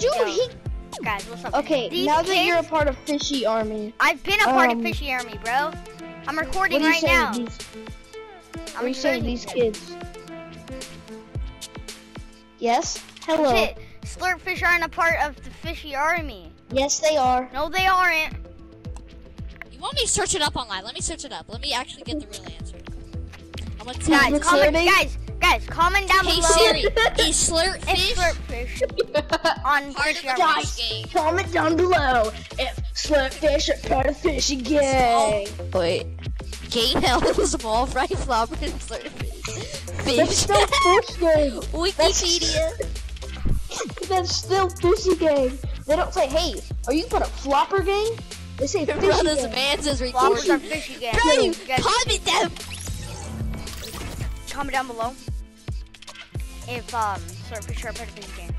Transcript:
Dude, Yo. he... Guys, what's up? Okay, These now that kids- you're a part of Fishy Army. I've been a part of Fishy Army, bro. I'm recording What are you right saying? now. What are you saying, these kids? Yes? Hello. Shit, Slurpfish aren't a part of the Fishy Army. Yes, they are. No, they aren't. You want me to search it up online? Let me search it up. Let me actually get the real answer. I'm gonna tell Guys, you. comment down Hey below. Siri, is Slurpfish If Slurpfish on part of Fishy the Army. Fish game? Comment down below if Slurpfish are part of Fishy Gang. Wait. Game held is small fry flopper and Slurpfish. That's still Fish Gang. Wikipedia. That's still Fishy Gang. They don't say, hey, are you part of Flopper Gang? They say Fishy Brothers Gang. Vans is Floppers are recording. Fishy Gang. Bro, You guys comment down. comment down below if Slurpfish are part of Fishy Gang.